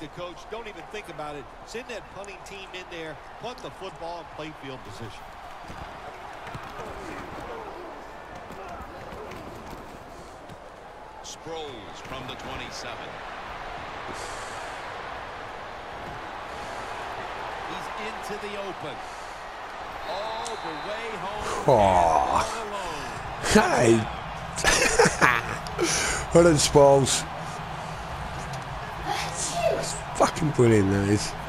the coach, don't even think about it. Send that punting team in there, punt the football, and play field position. Sproles from the 27. He's into the open. All the way home. Oh. Hey. Well done, Sproles. That's fucking brilliant, that is.